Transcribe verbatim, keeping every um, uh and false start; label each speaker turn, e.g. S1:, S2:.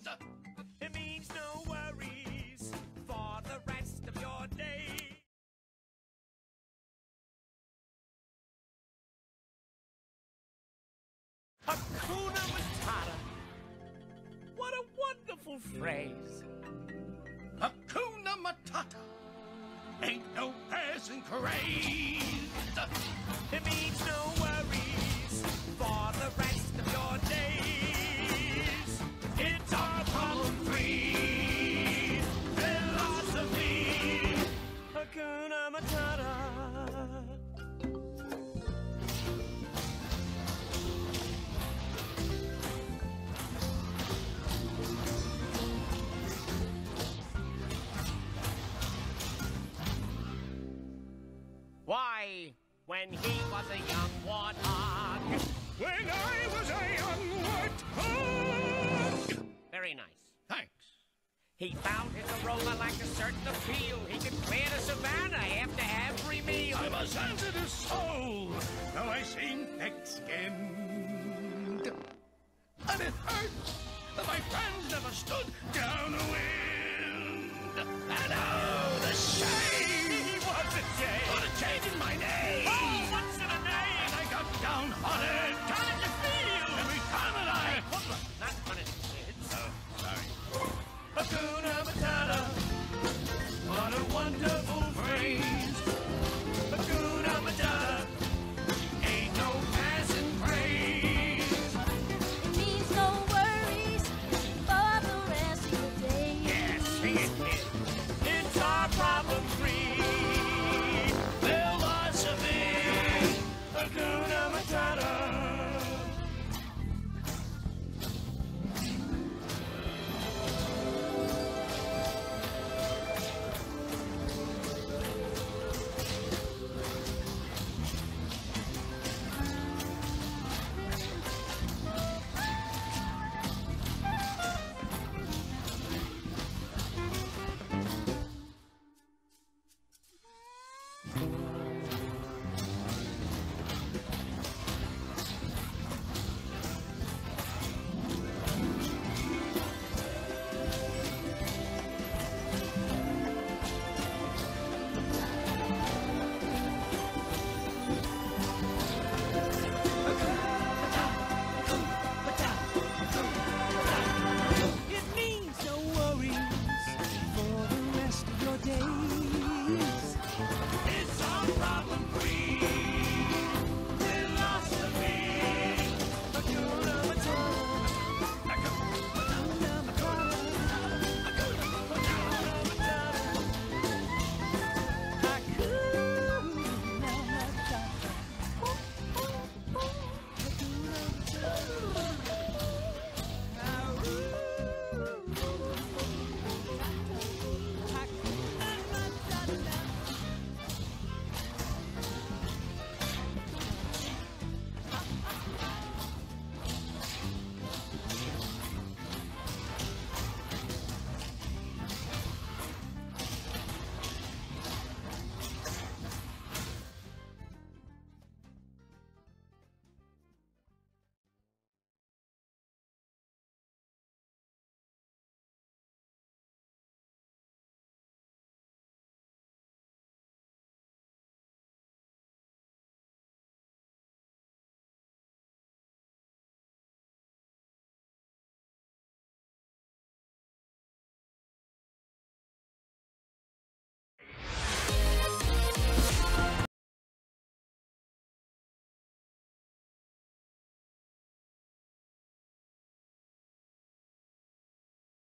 S1: It means no worries for the rest of your day. Hakuna Matata. What a wonderful phrase.
S2: Hakuna Matata. Ain't no passing craze.
S1: It means no worries for the rest of your days. It's our problem-free philosophy. Hakuna Matata. Why, when he was a young warthog.
S2: When I was a young warthog.
S1: Very nice.
S2: Thanks.
S1: He found his aroma like a certain appeal. He could clear the savannah after every meal.
S2: I'm a sensitive soul, though I seem thick-skinned. And it hurts that my friends never stood downwind. And oh, the shame!
S1: What's a shame?
S2: Put a change in my name!
S1: Oh, what's in a name?
S2: And I got downhearted.